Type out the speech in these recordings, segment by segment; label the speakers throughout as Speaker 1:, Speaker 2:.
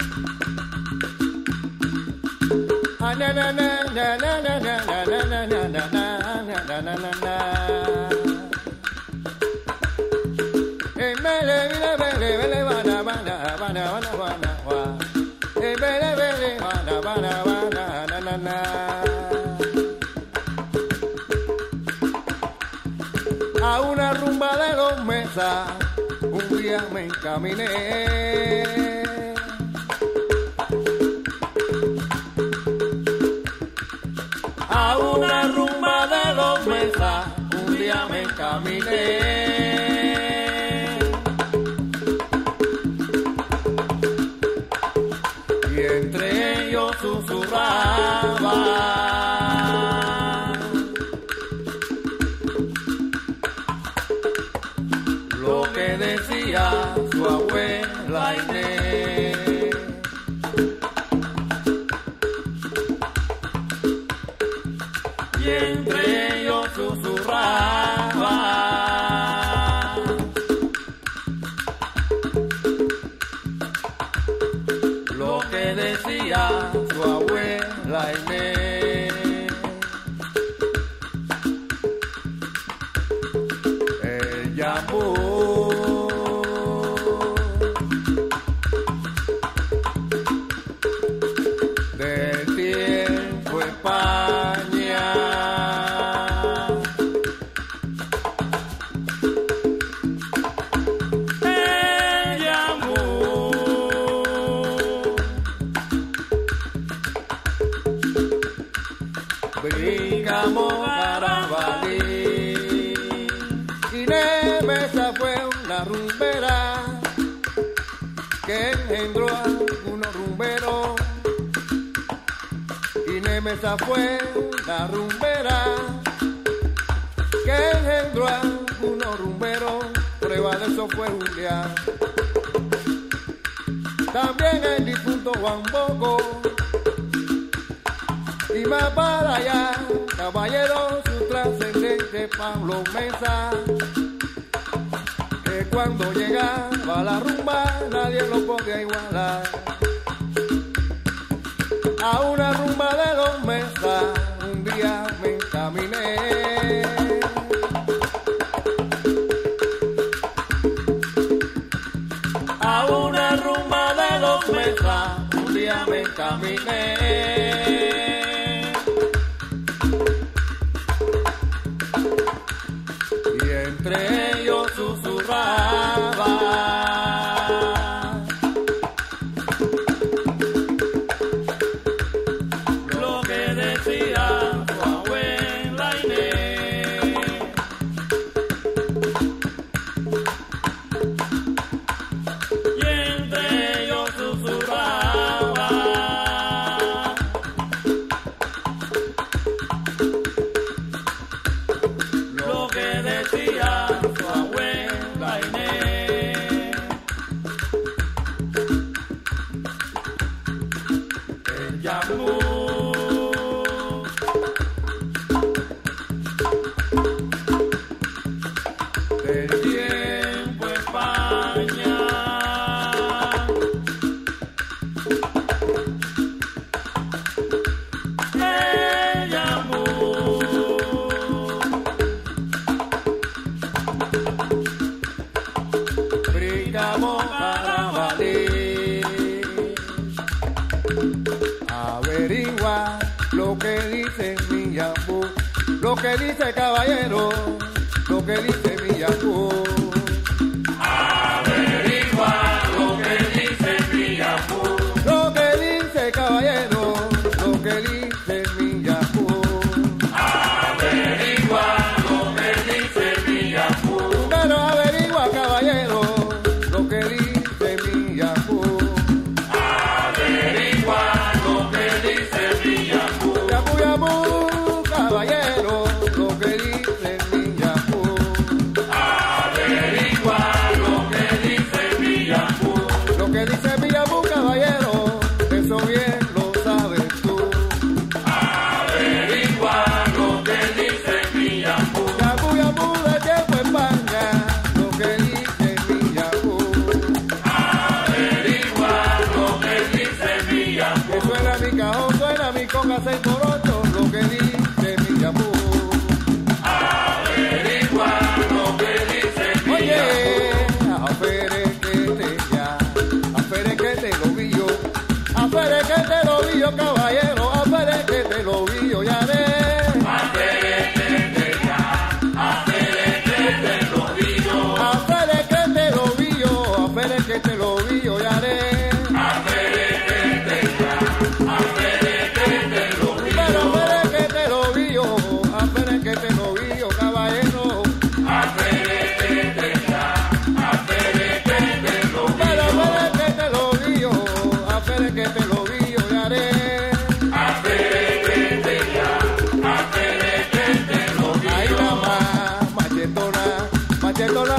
Speaker 1: A una rumba de dos mesas un día me encaminé. A una rumba de dos mesas un día me encaminé. Y entre ellos susurraba lo que decía su abuela Inés. Y entre ellos susurraba lo que decía su abuela Inés. El llamó del tiempo España. El llamó brincamos Carabalí. Inés Mesa fue una rumbera que engendró a unos rumberos. Inés Mesa fue una rumbera que engendró a unos rumberos. Prueba de eso fue Julián. También el difunto Juan Boco. Y más para allá, caballero, su trascendente Pablo Mesa, que cuando llegaba a la rumba nadie lo podía igualar. A una rumba de dos mesas un día me encaminé. A una rumba de dos mesas un día me encaminé. Y entre ellos susurraba lo que decía su abuela Inés. Y entre ellos susurraba lo que decía su abuela Inés. El llamó del tiempo España. El llamó brincamos Carabalí. Averigua lo que dice mi yambú, lo que dice caballero, lo que dice mi yambú. Averigua lo que dice mi yambú, lo que dice caballero, lo que dice mi yambú. Averigua lo que dice mi yambú, pero averigua caballero lo que dice mi yambú. Averigua lo que dice mi yambú. Yambú, yambú, caballero, lo que dice mi yambú.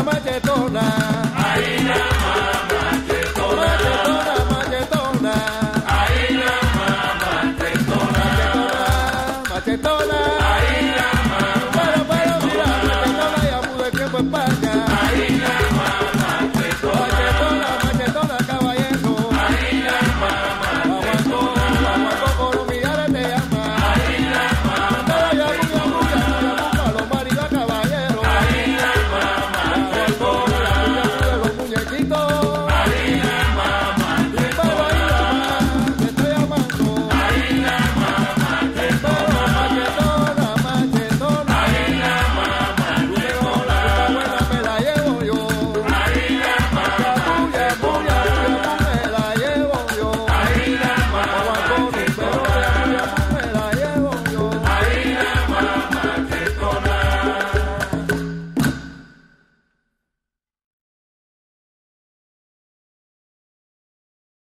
Speaker 1: machetona.
Speaker 2: Ahí nada más machetona.
Speaker 1: Machetona, machetona.
Speaker 2: Ahí nada más machetona.
Speaker 1: Machetona.
Speaker 2: Ahí nada más
Speaker 1: Pero mira, machetona ya pude tiempo en España.
Speaker 2: Ahí nada